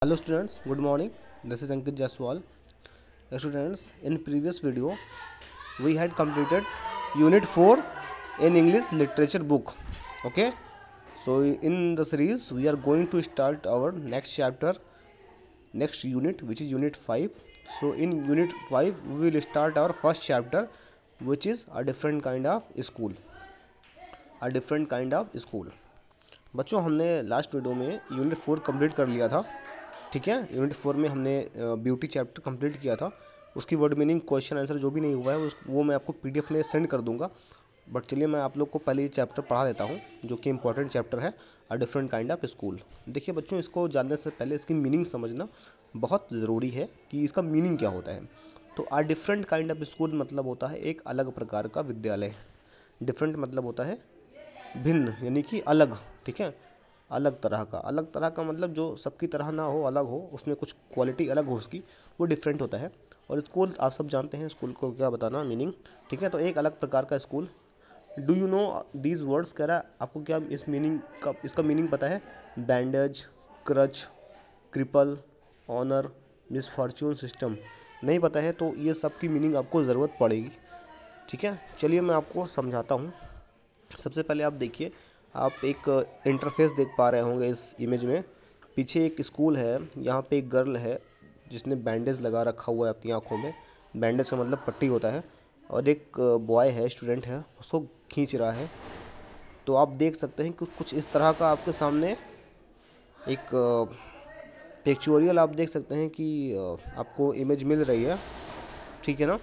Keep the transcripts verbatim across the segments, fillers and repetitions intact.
Hello students, good morning. This is Ankit Jaswal. Uh, Students, in previous video we had completed unit four in English literature book. Okay, so in the series we are going to start our next chapter, next unit, which is unit five. So in unit five we will start our first chapter, which is a different kind of school. A different kind of school. बच्चों, हमने last video में unit four complete कर लिया था. ठीक है, unit four में हमने ब्यूटी चैप्टर कंप्लीट किया था. उसकी वर्ड मीनिंग, क्वेश्चन आंसर जो भी नहीं हुआ है उस वो मैं आपको पीडीएफ में सेंड कर दूंगा. बट चलिए मैं आप लोग को पहले ये चैप्टर पढ़ा देता हूँ, जो कि इंपॉर्टेंट चैप्टर है, a different kind of school. देखिए बच्चों, इसको जानने से पहले इसकी मीनिंग समझना बहुत ज़रूरी है कि इसका मीनिंग क्या होता है. तो a different kind of school मतलब होता है एक अलग प्रकार का विद्यालय. डिफरेंट मतलब होता है भिन्न, यानी कि अलग. ठीक है, अलग तरह का. अलग तरह का मतलब जो सबकी तरह ना हो, अलग हो, उसमें कुछ क्वालिटी अलग हो उसकी, वो डिफरेंट होता है. और स्कूल आप सब जानते हैं, स्कूल को क्या बताना मीनिंग. ठीक है, तो एक अलग प्रकार का स्कूल. Do you know these words, कह रहा है आपको क्या इस मीनिंग का इसका मीनिंग पता है. Bandage, crutch, cripple, honour, misfortune, system. नहीं पता है तो ये सब की मीनिंग आपको ज़रूरत पड़ेगी. ठीक है, चलिए मैं आपको समझाता हूँ. सबसे पहले आप देखिए, आप एक इंटरफेस देख पा रहे होंगे इस इमेज में. पीछे एक स्कूल है, यहाँ पे एक गर्ल है जिसने बैंडेज लगा रखा हुआ है अपनी आँखों में. बैंडेज का मतलब पट्टी होता है. और एक बॉय है, स्टूडेंट है, उसको खींच रहा है. तो आप देख सकते हैं कि कुछ इस तरह का आपके सामने एक पिक्चोरियल आप देख सकते हैं कि आपको इमेज मिल रही है. ठीक है ना.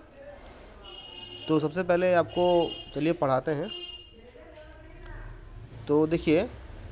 तो सबसे पहले आपको चलिए पढ़ाते हैं. तो देखिए,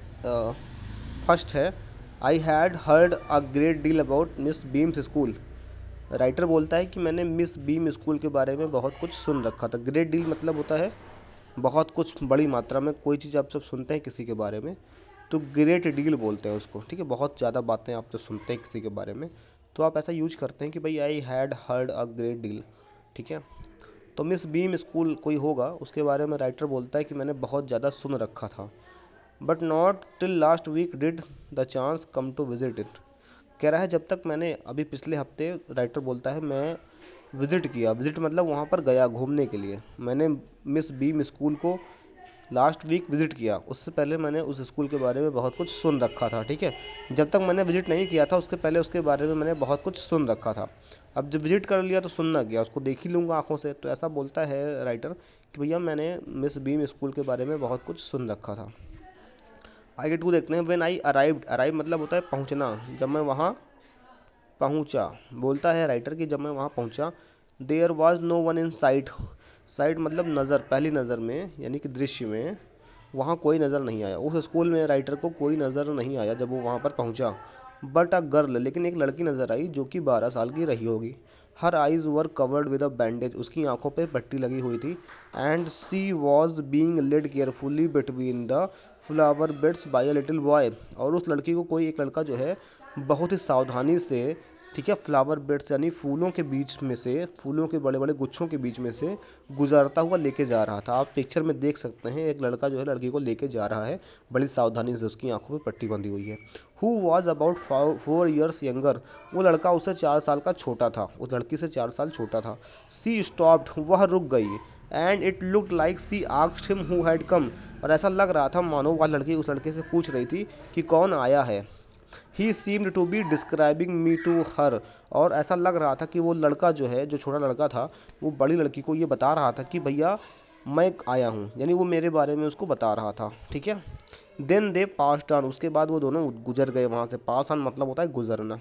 फर्स्ट है, I had heard a great deal about Miss Beam's school. Writer बोलता है कि मैंने मिस बीम स्कूल के बारे में बहुत कुछ सुन रखा था. ग्रेट डील मतलब होता है बहुत कुछ, बड़ी मात्रा में कोई चीज़ आप सब सुनते हैं किसी के बारे में तो ग्रेट डील बोलते हैं उसको. ठीक है, बहुत ज़्यादा बातें आप जब सुनते हैं किसी के बारे में तो आप ऐसा यूज करते हैं कि भाई I had heard a great deal. ठीक है, तो मिस बीम स्कूल कोई होगा, उसके बारे में राइटर बोलता है कि मैंने बहुत ज़्यादा सुन रखा था. But not till last week did the chance come to visit it. कह रहा है जब तक मैंने अभी पिछले हफ्ते, राइटर बोलता है, मैं विज़िट किया. विज़िट मतलब वहाँ पर गया घूमने के लिए. मैंने मिस बीम स्कूल को लास्ट वीक विज़िट किया. उससे पहले मैंने उस स्कूल के बारे में बहुत कुछ सुन रखा था. ठीक है, जब तक मैंने विज़िट नहीं किया था उसके पहले उसके बारे में मैंने बहुत कुछ सुन रखा था. अब जब विज़िट कर लिया तो सुनना गया, उसको देख ही लूँगा आँखों से. तो ऐसा बोलता है राइटर कि भैया मैंने मिस बीम स्कूल के बारे में बहुत कुछ सुन रखा था. आगे टू देखते हैं. व्हेन आई अराइव्ड, अराइव मतलब होता है पहुंचना. जब मैं वहाँ पहुंचा, बोलता है राइटर कि जब मैं वहाँ पहुंचा, there was no one in sight. Sight मतलब नज़र, पहली नज़र में, यानी कि दृश्य में वहाँ कोई नज़र नहीं आया. उस स्कूल में राइटर को कोई नज़र नहीं आया जब वो वहाँ पर पहुँचा. बट अ गर्ल, लेकिन एक लड़की नज़र आई जो कि बारह साल की रही होगी. Her eyes were covered with a bandage, उसकी आंखों पे पट्टी लगी हुई थी. And she was being led carefully between the flower beds by a little boy. और उस लड़की को कोई एक लड़का जो है बहुत ही सावधानी से, ठीक है, फ्लावर बेड्स यानी फूलों के बीच में से, फूलों के बड़े बड़े गुच्छों के बीच में से गुजरता हुआ लेके जा रहा था. आप पिक्चर में देख सकते हैं एक लड़का जो है लड़की को लेके जा रहा है बड़ी सावधानी से. उसकी आंखों में पट्टी बंधी हुई है. Who was about four years younger, वो लड़का उससे चार साल का छोटा था, उस लड़की से चार साल छोटा था. सी स्टॉप्ड, वह रुक गई. And it looked like she asked him who had come, और ऐसा लग रहा था मानो वह लड़की उस लड़के से पूछ रही थी कि कौन आया है. He seemed to be describing me to her, और ऐसा लग रहा था कि वो लड़का जो है, जो छोटा लड़का था, वो बड़ी लड़की को ये बता रहा था कि भैया मैं आया हूँ, यानी वो मेरे बारे में उसको बता रहा था. ठीक है, देन दे पास्ड ऑन, उसके बाद वो दोनों गुजर गए वहाँ से. पास ऑन मतलब होता है गुजरना.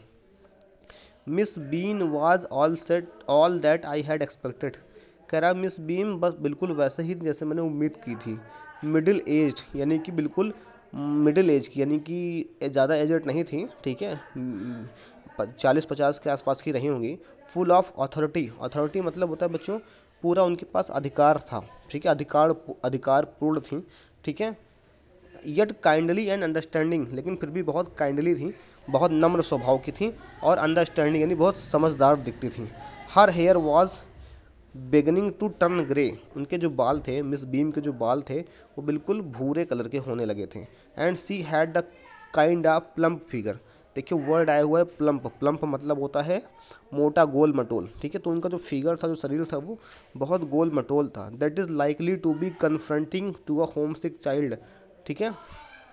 Miss Beam was all set all that I had expected. कह रहा मिस बीम बस बिल्कुल वैसे ही जैसे मैंने उम्मीद की थी. मिडिल एज, यानी कि बिल्कुल मिडिल एज की, यानी कि ज़्यादा एजड नहीं थी. ठीक है, चालीस पचास के आसपास की रही होंगी. फुल ऑफ अथॉरिटी, अथॉरिटी मतलब होता है बच्चों पूरा उनके पास अधिकार था. ठीक है, अधिकार अधिकार पूर्ण थी. ठीक है, यट काइंडली एंड अंडरस्टैंडिंग, लेकिन फिर भी बहुत काइंडली थी, बहुत नम्र स्वभाव की थी. और अंडरस्टैंडिंग यानी बहुत समझदार दिखती थी. Her hair was beginning to turn grey, उनके जो बाल थे, मिस बीम के जो बाल थे, वो बिल्कुल भूरे कलर के होने लगे थे. And she had the kind of plump figure, देखिए वर्ड आया हुआ है प्लम्प, प्लम्प मतलब होता है मोटा गोल मटोल, ठीक है। तो उनका जो फिगर था, जो शरीर था, वो बहुत गोल मटोल था। That is likely to be confronting to a homesick child, ठीक है।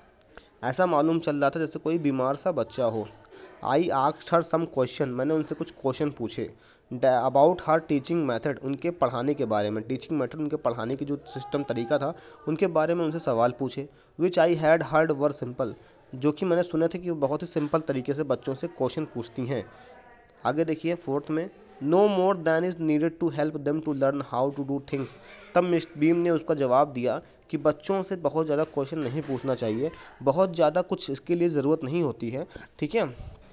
ऐसा मालूम चल रहा था जैसे कोई बीमार सा बच्चा हो। I asked her some question, मैंने उनसे कुछ क्वेश्चन पूछे अबाउट हर टीचिंग मेथड, उनके पढ़ाने के बारे में, टीचिंग मेथड उनके पढ़ाने की जो सिस्टम तरीका था उनके बारे में उनसे सवाल पूछे। Which I had heard were simple, जो कि मैंने सुने थे कि वो बहुत ही सिंपल तरीके से बच्चों से क्वेश्चन पूछती हैं। आगे देखिए फोर्थ में, no more than is needed to help them to learn how to do things. तब मिस बीम ने उसका जवाब दिया कि बच्चों से बहुत ज़्यादा क्वेश्चन नहीं पूछना चाहिए, बहुत ज़्यादा कुछ इसके लिए ज़रूरत नहीं होती है, ठीक है।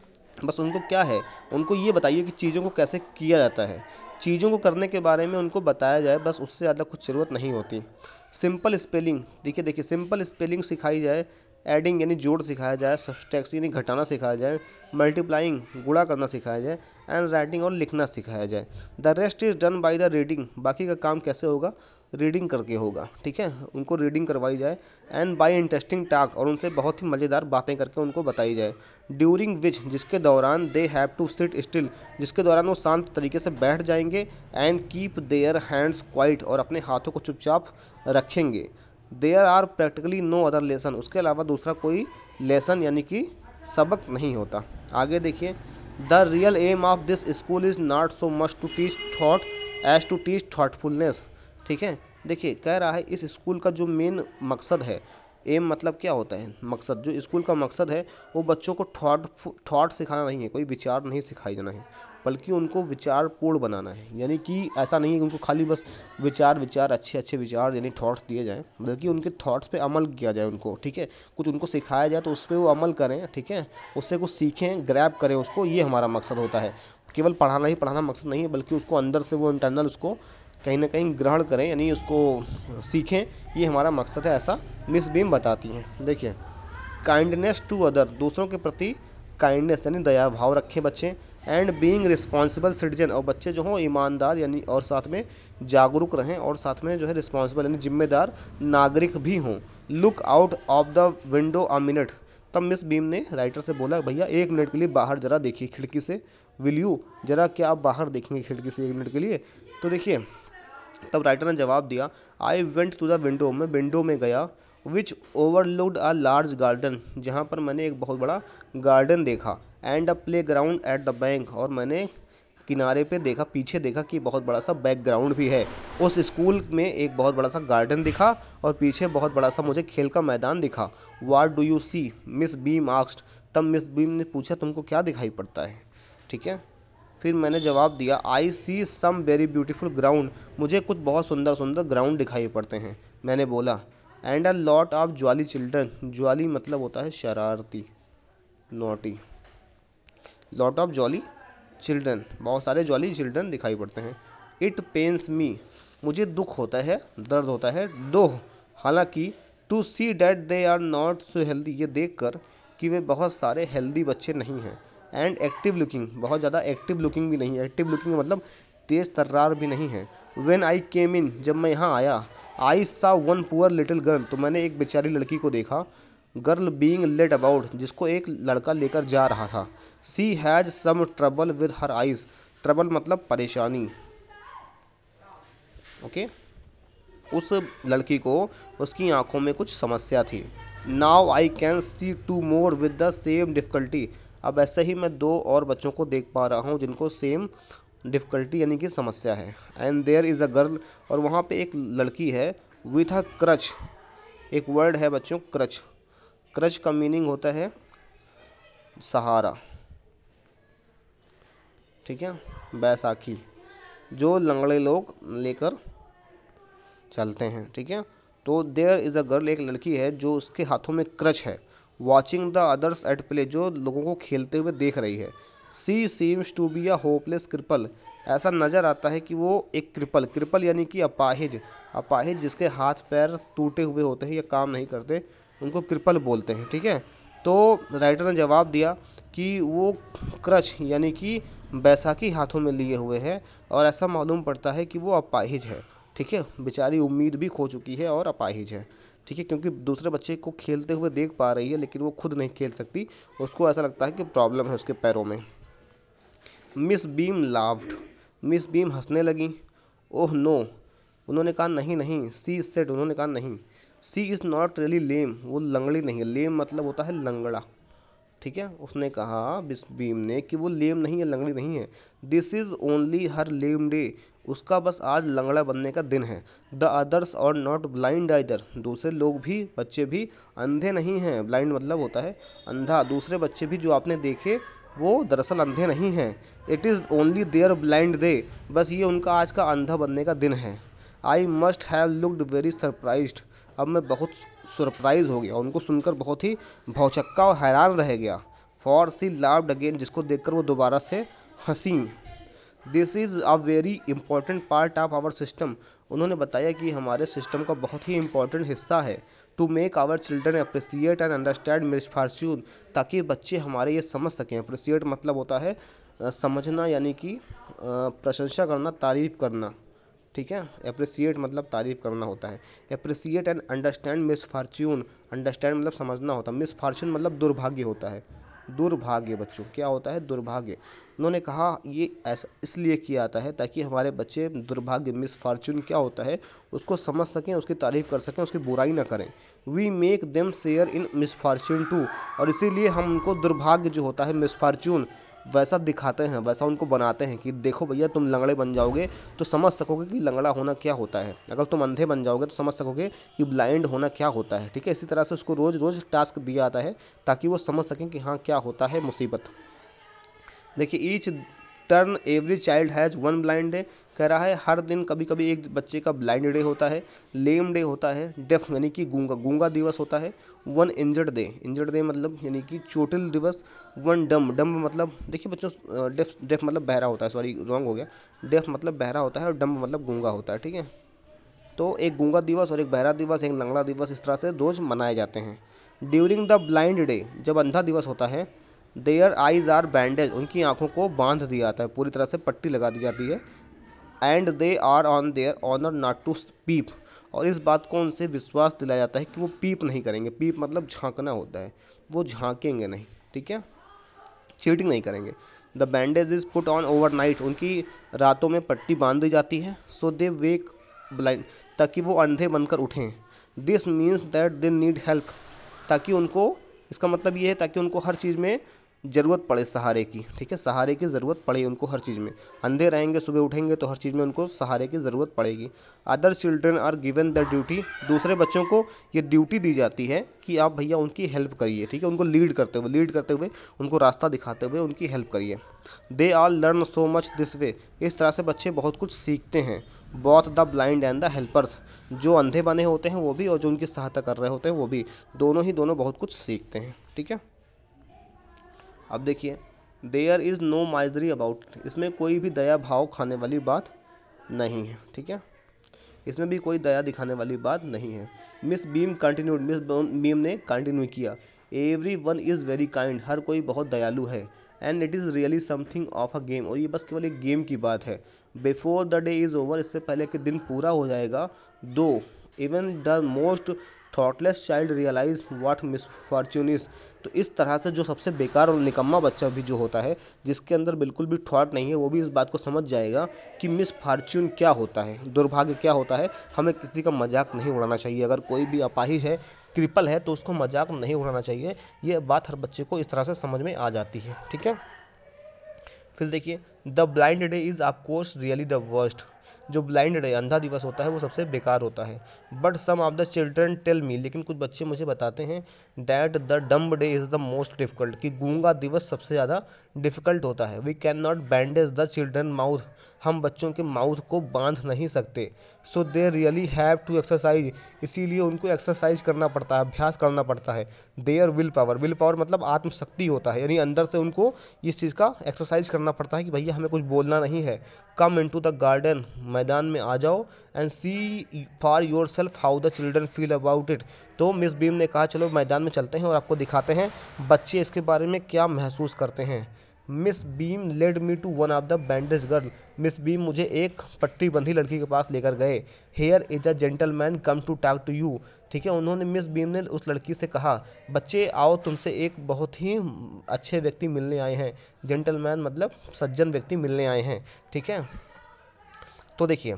बस उनको क्या है, उनको ये बताइए कि चीज़ों को कैसे किया जाता है, चीज़ों को करने के बारे में उनको बताया जाए, बस उससे ज़्यादा कुछ ज़रूरत नहीं होती। सिंपल स्पेलिंग, देखिए देखिए सिंपल स्पेलिंग सिखाई जाए, एडिंग यानी जोड़ सिखाया जाए, सब्सट्रैक्शन यानी घटाना सिखाया जाए, मल्टीप्लाइंग गुणा करना सिखाया जाए, एंड राइटिंग और लिखना सिखाया जाए। The rest is done by the reading, बाकी का काम कैसे होगा, रीडिंग करके होगा, ठीक है। उनको रीडिंग करवाई जाए, एंड बाय इंटरेस्टिंग टॉक, और उनसे बहुत ही मज़ेदार बातें करके उनको बताई जाए। ड्यूरिंग विच, जिसके दौरान they have to sit still, जिसके दौरान वो शांत तरीके से बैठ जाएंगे, and keep their hands quiet, और अपने हाथों को चुपचाप रखेंगे। There are practically no other lesson, उसके अलावा दूसरा कोई लेसन यानी कि सबक नहीं होता। आगे देखिए, the real aim of this school is not so much to teach thought as to teach thoughtfulness, ठीक है। देखिए कह रहा है इस स्कूल का जो मेन मकसद है, एम मतलब क्या होता है, मकसद, जो स्कूल का मकसद है वो बच्चों को थॉट थॉट सिखाना नहीं है, कोई विचार नहीं सिखाई जाना है, बल्कि उनको विचारपूर्ण बनाना है। यानी कि ऐसा नहीं है कि उनको खाली बस विचार विचार अच्छे अच्छे विचार यानी थॉट्स दिए जाएं, बल्कि उनके थॉट्स पे अमल किया जाए उनको, ठीक है। कुछ उनको सिखाया जाए तो उस पर वो अमल करें, ठीक है, उससे कुछ सीखें, ग्रैब करें उसको, ये हमारा मकसद होता है। केवल पढ़ाना ही पढ़ाना मकसद नहीं है, बल्कि उसको अंदर से वो इंटरनल उसको कहीं ना कहीं ग्रहण करें, यानी उसको सीखें, ये हमारा मकसद है, ऐसा मिस बीम बताती हैं। देखिए, काइंडनेस टू अदर, दूसरों के प्रति काइंडनेस यानी दया भाव रखें बच्चे, एंड बीइंग रिस्पॉन्सिबल सिटीजन, और बच्चे जो हों ईमानदार यानी और साथ में जागरूक रहें, और साथ में जो है रिस्पॉन्सिबल यानी जिम्मेदार नागरिक भी हों। Look out of the window a minute, तब मिस बीम ने राइटर से बोला, भैया एक मिनट के लिए बाहर ज़रा देखिए खिड़की से, विल यू, ज़रा क्या आप बाहर देखेंगे खिड़की से एक मिनट के लिए। तो देखिए तब राइटर ने जवाब दिया, I went to the window, मैं विंडो में गया, which overlooked a large garden, जहाँ पर मैंने एक बहुत बड़ा गार्डन देखा, and a playground at the bank, और मैंने किनारे पे देखा, पीछे देखा कि बहुत बड़ा सा बैकग्राउंड भी है। उस स्कूल में एक बहुत बड़ा सा गार्डन दिखा और पीछे बहुत बड़ा सा मुझे खेल का मैदान दिखा। What do you see, Miss Beam asked, तब मिस बीम ने पूछा तुमको क्या दिखाई पड़ता है, ठीक है। फिर मैंने जवाब दिया, I see some very beautiful ground, मुझे कुछ बहुत सुंदर सुंदर ग्राउंड दिखाई पड़ते हैं, मैंने बोला। And a lot of jolly children, jolly मतलब होता है शरारती, naughty, lot of jolly children, बहुत सारे जॉली चिल्ड्रन दिखाई पड़ते हैं। इट पेन्स मी, मुझे दुख होता है, दर्द होता है, दो हालांकि, to see that they are not so healthy, ये देखकर कि वे बहुत सारे हेल्दी बच्चे नहीं हैं। एंड एक्टिव लुकिंग, बहुत ज़्यादा एक्टिव लुकिंग भी नहीं है, एक्टिव लुकिंग मतलब तेज़ तर्रार भी नहीं है। व्हेन आई केम इन, जब मैं यहाँ आया, आई सा वन पुअर लिटिल गर्ल, तो मैंने एक बेचारी लड़की को देखा, गर्ल बीइंग लेड अबाउट, जिसको एक लड़का लेकर जा रहा था। She has some trouble with her eyes, trouble मतलब परेशानी, ओके। उस लड़की को उसकी आंखों में कुछ समस्या थी। Now I can see two more with the same difficulty, अब ऐसे ही मैं दो और बच्चों को देख पा रहा हूँ जिनको सेम डिफ़िकल्टी यानी कि समस्या है। And there is a girl, और वहाँ पे एक लड़की है, विथ अ क्रच, एक वर्ड है बच्चों क्रच, क्रच का मीनिंग होता है सहारा, ठीक है, बैसाखी, जो लंगड़े लोग लेकर चलते हैं, ठीक है। तो देयर इज़ अ गर्ल, एक लड़की है जो उसके हाथों में क्रच है। Watching the others at play, जो लोगों को खेलते हुए देख रही है। She seems to be a hopeless cripple, ऐसा नज़र आता है कि वो एक क्रिपल, क्रिपल यानी कि अपाहिज, अपाहिज जिसके हाथ पैर टूटे हुए होते हैं या काम नहीं करते, उनको क्रिपल बोलते हैं, ठीक है। तो राइटर ने जवाब दिया कि वो क्रच यानी कि बैसाखी हाथों में लिए हुए है, और ऐसा मालूम पड़ता है कि वो अपाहिज है, ठीक है, बेचारी उम्मीद भी खो चुकी है और अपाहिज है। ठीक है, क्योंकि दूसरे बच्चे को खेलते हुए देख पा रही है लेकिन वो खुद नहीं खेल सकती, उसको ऐसा लगता है कि प्रॉब्लम है उसके पैरों में। Miss Beam laughed, Miss Beam हंसने लगी। ओह नो, उन्होंने कहा नहीं नहीं। सी सेड, उन्होंने कहा नहीं। She is not really lame, वो लंगड़ी नहीं है। लेम मतलब होता है लंगड़ा, ठीक है। उसने कहा मिस बीम ने कि वो लेम नहीं है, लंगड़ी नहीं है। This is only her lame day, उसका बस आज लंगड़ा बनने का दिन है। The others are not blind either, दूसरे लोग भी, बच्चे भी अंधे नहीं हैं। ब्लाइंड मतलब होता है अंधा। दूसरे बच्चे भी जो आपने देखे वो दरअसल अंधे नहीं हैं। It is only their blind day, बस ये उनका आज का अंधा बनने का दिन है। I must have looked very surprised, अब मैं बहुत सरप्राइज हो गया, उनको सुनकर बहुत ही भौचक्का और हैरान रह गया। फॉर सी लाफ्ड अगेन, जिसको देखकर वो दोबारा से हंसी। This is a very important part of our system, उन्होंने बताया कि हमारे सिस्टम का बहुत ही इंपॉर्टेंट हिस्सा है। To make our children appreciate and understand misfortune, ताकि बच्चे हमारे ये समझ सकें। अप्रिसिएट मतलब होता है अ, समझना, यानी कि अ, प्रशंसा करना, तारीफ़ करना, ठीक है। अप्रिसिएट मतलब तारीफ़ करना होता है। Appreciate and understand misfortune, understand मतलब समझना होता है, मिसफॉर्च्यून मतलब दुर्भाग्य होता है। दुर्भाग्य बच्चों क्या होता है? दुर्भाग्य। उन्होंने कहा ये ऐसा इसलिए किया जाता है ताकि हमारे बच्चे दुर्भाग्य, मिसफॉर्च्यून क्या होता है उसको समझ सकें, उसकी तारीफ़ कर सकें, उसकी बुराई ना करें। We make them share in misfortune too, और इसीलिए हम उनको दुर्भाग्य जो होता है, मिसफॉर्च्यून, वैसा दिखाते हैं, वैसा उनको बनाते हैं कि देखो भैया तुम लंगड़े बन जाओगे तो समझ सकोगे कि लंगड़ा होना क्या होता है। अगर तुम अंधे बन जाओगे तो समझ सकोगे कि ब्लाइंड होना क्या होता है, ठीक है। इसी तरह से उसको रोज़ रोज़ टास्क दिया जाता है ताकि वो समझ सकें कि हाँ क्या होता है मुसीबत। देखिए, each turn every child has one blind day, कह रहा है हर दिन कभी कभी एक बच्चे का ब्लाइंड डे होता है, लेम डे होता है, डेफ यानी कि गूंगा गूंगा दिवस होता है, one injured day, injured day मतलब यानी कि चोटिल दिवस, वन डम डम मतलब देखिए बच्चों, डेफ डेफ मतलब बहरा होता है, सॉरी रॉन्ग हो गया, डेफ मतलब बहरा होता है और डम मतलब गूंगा होता है, ठीक है। तो एक गूंगा दिवस और एक बहरा दिवस, एक लंगड़ा दिवस, इस तरह से रोज़ मनाए जाते हैं। ड्यूरिंग द ब्लाइंड डे, जब अंधा दिवस होता है, देयर आइज़ आर बैंडेज, उनकी आंखों को बांध दिया जाता है, पूरी तरह से पट्टी लगा दी जाती है। And they are on their honour not to peep, और इस बात को उनसे विश्वास दिलाया जाता है कि वो पीप नहीं करेंगे। पीप मतलब झांकना होता है, वो झांकेंगे नहीं, ठीक है, चीटिंग नहीं करेंगे। The bandage is put on overnight, उनकी रातों में पट्टी बांध दी जाती है। सो दे वेक ब्लाइंड, ताकि वो अंधे बनकर उठें। This means that they need help, ताकि उनको, इसका मतलब ये है ताकि उनको हर चीज़ में ज़रूरत पड़े सहारे की, ठीक है, सहारे की ज़रूरत पड़े उनको हर चीज़ में। अंधे रहेंगे, सुबह उठेंगे तो हर चीज़ में उनको सहारे की ज़रूरत पड़ेगी। Other children are given the duty, दूसरे बच्चों को ये ड्यूटी दी जाती है कि आप भैया उनकी हेल्प करिए, ठीक है, उनको लीड करते हुए लीड करते हुए उनको रास्ता दिखाते हुए उनकी हेल्प करिए। They all learn so much this way, इस तरह से बच्चे बहुत कुछ सीखते हैं। Both the blind and the helpers, जो अंधे बने होते हैं वो भी और जो उनकी सहायता कर रहे होते हैं वो भी, दोनों ही दोनों बहुत कुछ सीखते हैं, ठीक है। अब देखिए, there is no misery about, इसमें कोई भी दया भाव खाने वाली बात नहीं है, ठीक है, इसमें भी कोई दया दिखाने वाली बात नहीं है। Miss Beam continued, Miss Beam ने कंटिन्यू किया, every one is very kind, हर कोई बहुत दयालु है। And it is really something of a game, और ये बस केवल एक गेम की बात है। Before the day is over, इससे पहले कि दिन पूरा हो जाएगा, though even the most thoughtless child realise what misfortune is, तो इस तरह से जो सबसे बेकार और निकम्मा बच्चा भी जो होता है, जिसके अंदर बिल्कुल भी थॉट नहीं है, वो भी इस बात को समझ जाएगा कि मिसफॉर्च्यून क्या होता है, दुर्भाग्य क्या होता है। हमें किसी का मजाक नहीं उड़ाना चाहिए, अगर कोई भी अपाहिज है, क्रिपल है, तो उसको मजाक नहीं उड़ाना चाहिए। ये बात हर बच्चे को इस तरह से समझ में आ जाती है, ठीक है। फिर देखिए, the blind day is of course really the worst, जो ब्लाइंड डे, अंधा दिवस होता है, वो सबसे बेकार होता है। But some of the children tell me, लेकिन कुछ बच्चे मुझे बताते हैं, that the dumb day is the most difficult, कि गूंगा दिवस सबसे ज़्यादा डिफ़िकल्ट होता है। We can not bandage the children mouth, हम बच्चों के माउथ को बांध नहीं सकते। सो दे रियली हैव टू एक्सरसाइज, इसीलिए उनको एक्सरसाइज करना पड़ता है, अभ्यास करना पड़ता है। Their will power, will power मतलब आत्मशक्ति होता है, यानी अंदर से उनको इस चीज़ का एक्सरसाइज करना पड़ता है कि भैया हमें कुछ बोलना नहीं है। कम इनटू द गार्डन, मैदान में आ जाओ, and see for yourself how the children feel about it. तो मिस बीम ने कहा चलो मैदान में चलते हैं और आपको दिखाते हैं बच्चे इसके बारे में क्या महसूस करते हैं। Miss Beam led me to one of the bandage girl. Miss Beam मुझे एक पट्टी बंधी लड़की के पास लेकर गए। Here is a gentleman come to talk to you. ठीक है, उन्होंने मिस बीम ने उस लड़की से कहा, बच्चे आओ, तुमसे एक बहुत ही अच्छे व्यक्ति मिलने आए हैं। जेंटलमैन मतलब सज्जन व्यक्ति मिलने आए हैं। ठीक है, तो देखिए,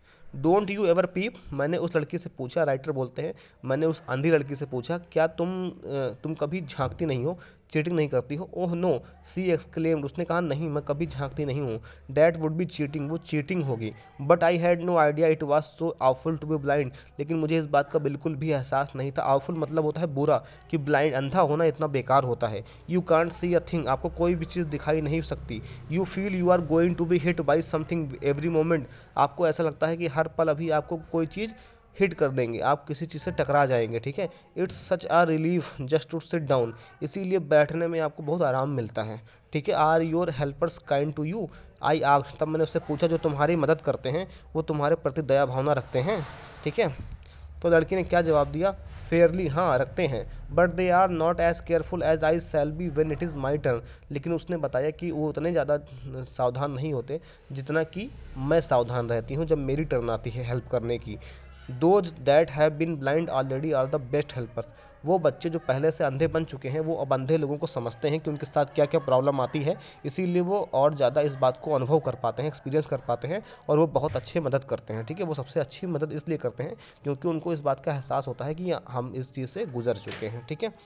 डोंट यू एवर पीप, मैंने उस लड़की से पूछा, राइटर बोलते हैं, मैंने उस अंधी लड़की से पूछा, क्या तुम तुम कभी झांकती नहीं हो, चीटिंग नहीं करती हो? ओह नो, सी एक्सक्लेम्ड, उसने कहा, नहीं, मैं कभी झांकती नहीं हूँ। डैट वुड बी चीटिंग, वो चीटिंग होगी। But I had no idea it was so awful to be blind, लेकिन मुझे इस बात का बिल्कुल भी एहसास नहीं था। आवफुल मतलब होता है बुरा, कि ब्लाइंड अंधा होना इतना बेकार होता है। You can't see a thing, आपको कोई भी चीज़ दिखाई नहीं सकती। You feel you are going to be hit by something every moment, आपको ऐसा लगता है कि हर पल अभी आपको कोई चीज़ हिट कर देंगे, आप किसी चीज़ से टकरा जाएंगे। ठीक है, it's such a relief just to sit down, इसीलिए बैठने में आपको बहुत आराम मिलता है। ठीक है, are your helpers kind to you, I asked, तब मैंने उससे पूछा, जो तुम्हारी मदद करते हैं वो तुम्हारे प्रति दया भावना रखते हैं? ठीक है, तो लड़की ने क्या जवाब दिया? फेयरली, हाँ रखते हैं, but they are not as careful as I shall be when it is my turn, लेकिन उसने बताया कि वो उतने ज़्यादा सावधान नहीं होते जितना कि मैं सावधान रहती हूँ जब मेरी टर्न आती है हेल्प करने की। Those that have been blind already are the best helpers, वो बच्चे जो पहले से अंधे बन चुके हैं वो अब अंधे लोगों को समझते हैं कि उनके साथ क्या क्या प्रॉब्लम आती है, इसीलिए वो और ज़्यादा इस बात को अनुभव कर पाते हैं, एक्सपीरियंस कर पाते हैं, और वो बहुत अच्छे मदद करते हैं। ठीक है, वो सबसे अच्छी मदद इसलिए करते हैं क्योंकि उनको इस बात का एहसास होता है कि हम इस चीज़ से गुजर चुके हैं। ठीक है,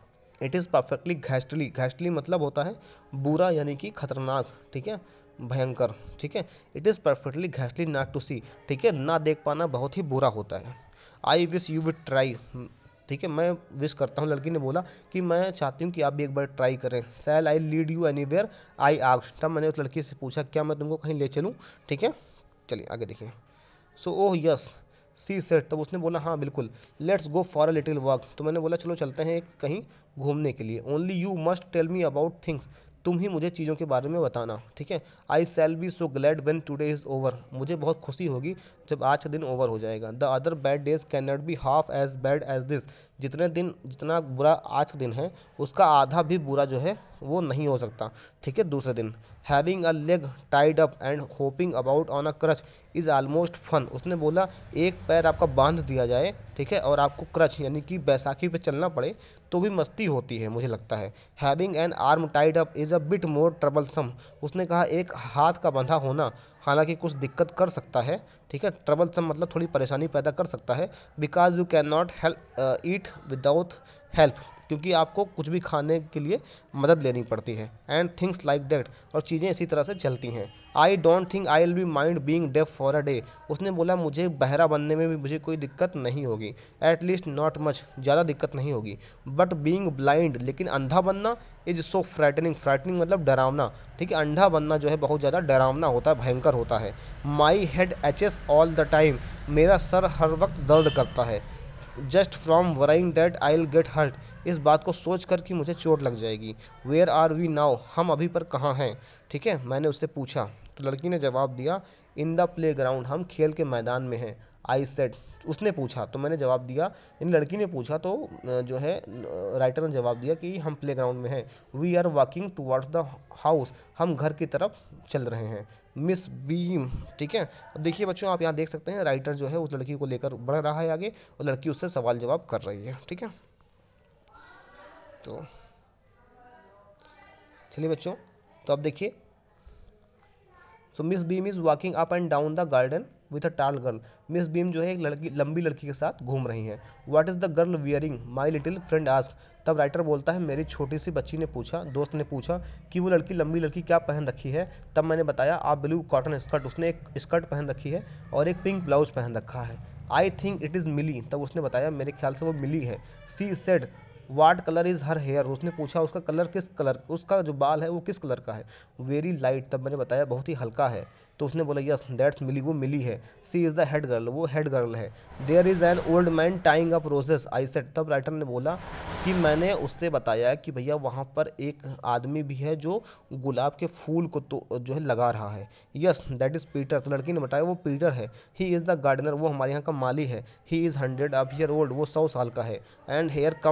it is perfectly ghastly, ghastly मतलब होता है बुरा, यानी कि खतरनाक। ठीक है, भयंकर। ठीक है, it is perfectly ghastly not to see, ठीक है, ना देख पाना बहुत ही बुरा होता है। I wish you would try, ठीक है, मैं विश करता हूँ, लड़की ने बोला कि मैं चाहती हूँ कि आप भी एक बार ट्राई करें। Shall I lead you anywhere, I asked, तब मैंने उस लड़की से पूछा, क्या मैं तुमको कहीं ले चलूँ? ठीक है, चलिए आगे देखिए। सो ओह यस सी सेट, तब उसने बोला, हाँ बिल्कुल। Let's go for a little walk, तो मैंने बोला चलो चलते हैं एक कहीं घूमने के लिए। Only you must tell me about things, तुम ही मुझे चीज़ों के बारे में बताना। ठीक है, I shall be so glad when today is over, मुझे बहुत खुशी होगी जब आज का दिन ओवर हो जाएगा। The other bad days can not be half as bad as this, जितने दिन जितना बुरा आज का दिन है उसका आधा भी बुरा जो है वो नहीं हो सकता। ठीक है, दूसरे दिन, having a leg tied up and hopping about on a crutch is almost fun, उसने बोला एक पैर आपका बांध दिया जाए, ठीक है, और आपको क्रच यानी कि बैसाखी पे चलना पड़े तो भी मस्ती होती है, मुझे लगता है। Having an arm tied up is a bit more troublesome, उसने कहा एक हाथ का बंधा होना हालांकि कुछ दिक्कत कर सकता है। ठीक है, ट्रबलसम मतलब थोड़ी परेशानी पैदा कर सकता है। Because you can not help eat without help, क्योंकि आपको कुछ भी खाने के लिए मदद लेनी पड़ती है। एंड थिंग्स लाइक दैट, और चीज़ें इसी तरह से चलती हैं। I don't think I will be mind being deaf for a day, उसने बोला मुझे बहरा बनने में भी मुझे कोई दिक्कत नहीं होगी। एट लीस्ट नॉट मच, ज़्यादा दिक्कत नहीं होगी। बट बीइंग ब्लाइंड, लेकिन अंधा बनना, इज सो फ्रैटनिंग, फ्रैटनिंग मतलब डरावना। ठीक है, अंधा बनना जो है बहुत ज़्यादा डरावना होता है, भयंकर होता है। My head aches all the time, मेरा सर हर वक्त दर्द करता है। Just from worrying that I will get hurt, इस बात को सोच कर कि मुझे चोट लग जाएगी। वेयर आर वी नाउ, हम अभी पर कहाँ हैं? ठीक है, मैंने उससे पूछा, तो लड़की ने जवाब दिया, इन द प्ले ग्राउंड, हम खेल के मैदान में हैं। आई सेड, उसने पूछा तो मैंने जवाब दिया, इन लड़की ने पूछा तो जो है राइटर ने जवाब दिया कि हम प्ले ग्राउंड में हैं। We are walking towards the house, हम घर की तरफ चल रहे हैं। मिस बीम, ठीक है, देखिए बच्चों आप यहाँ देख सकते हैं राइटर जो है उस लड़की को लेकर बढ़ रहा है आगे और लड़की उससे सवाल जवाब कर रही है। ठीक है, तो चलिए बच्चों, तो अब देखिए, so Miss Beam is walking up and down the garden with a tall girl, Miss beam जो है एक लड़की लंबी लड़की के साथ घूम रही हैं। What is the girl wearing, my little friend ask, तब राइटर बोलता है मेरी छोटी सी बच्ची ने पूछा, दोस्त ने पूछा कि वो लड़की लंबी लड़की क्या पहन रखी है। तब मैंने बताया आ ब्लू कॉटन स्कर्ट, उसने एक स्कर्ट पहन रखी है और एक पिंक ब्लाउज पहन रखा है। I think it is Milly, तब उसने बताया मेरे ख्याल से वो मिली है। She said what colour is her hair, उसने पूछा उसका कलर किस कलर, उसका जो बाल है वो किस कलर का है। वेरी लाइट, तब मैंने बताया बहुत ही हल्का है। तो उसने बोला यस दैट्स मिली, वो मिली है। She is the head girl, वो हेड गर्ल है। There is an old man tying up roses, I said, तब राइटर ने बोला कि मैंने उससे बताया कि भैया वहाँ पर एक आदमी भी है जो गुलाब के फूल को तो जो है लगा रहा है। यस दैट इज़ पीटर, तो लड़की ने बताया वो पीटर है। ही इज़ द गार्डनर, वो हमारे यहाँ का माली है। He is hundred of year old, वो सौ साल का है। And here comes a girl,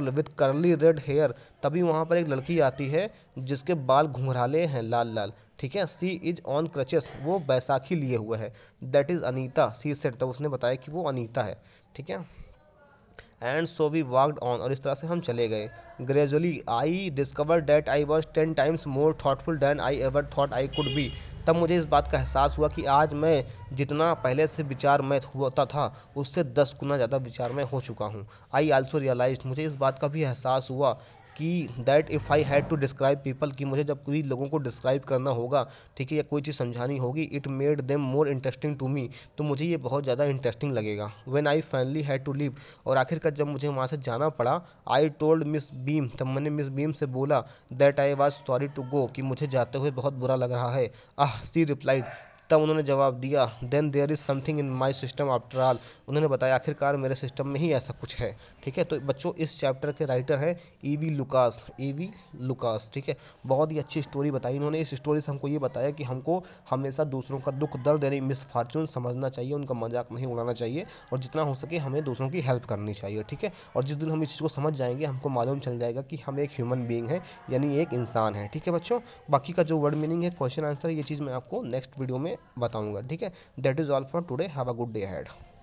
girl with curly red hair, तभी वहाँ पर एक लड़की आती है जिसके बाल घुंघराले हैं लाल लाल, ठीक है। सी इज ऑन क्रचेस, वो बैसाखी लिए हुए है। That is Anita, she said, तब उसने बताया कि वो अनीता है, ठीक है। And so we walked on, और इस तरह से हम चले गए। Gradually I discover that I was ten times more thoughtful than I ever thought I could be, तब मुझे इस बात का एहसास हुआ कि आज मैं जितना पहले से विचार मैं होता था उससे दस गुना ज़्यादा विचार मैं हो चुका हूँ। आई आल्सो रियलाइज, मुझे इस बात का भी एहसास हुआ कि that if I had to describe people, कि मुझे जब कोई लोगों को डिस्क्राइब करना होगा, ठीक है, या कोई चीज़ समझानी होगी, it made them more interesting to me, तो मुझे ये बहुत ज़्यादा इंटरेस्टिंग लगेगा। When I finally had to leave, और आखिरकार जब मुझे वहाँ से जाना पड़ा, आई टोल्ड मिस बीम, तब मैंने मिस बीम से बोला that I was sorry to go, कि मुझे जाते हुए बहुत बुरा लग रहा है। आह, सी रिप्लाइड, तब उन्होंने जवाब दिया, then there is something in my system after all, उन्होंने बताया आखिरकार मेरे सिस्टम में ही ऐसा कुछ है, ठीक है। तो बच्चों इस चैप्टर के राइटर हैं E V Lucas, E V Lucas, ठीक है। बहुत ही अच्छी स्टोरी बताई इन्होंने। इस स्टोरी से हमको ये बताया कि हमको हमेशा दूसरों का दुख दर्द यानी मिसफॉर्चून समझना चाहिए, उनका मजाक नहीं उड़ाना चाहिए, और जितना हो सके हमें दूसरों की हेल्प करनी चाहिए, ठीक है। और जिस दिन हम इस चीज़ को समझ जाएंगे हमको मालूम चल जाएगा कि हम एक ह्यूमन बीइंग है, यानी एक इंसान है, ठीक है बच्चों। बाकी का जो वर्ड मीनिंग है, क्वेश्चन आंसर, ये चीज़ मैं आपको नेक्स्ट वीडियो में बताऊंगा, ठीक है। That is all for today, have a good day ahead.